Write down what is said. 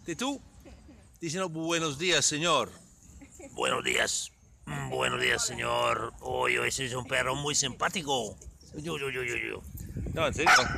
¿Y tú? Diciendo buenos días, señor. Buenos días. Buenos días, señor. Hoy ese es un perro muy simpático. Yo. No, en serio.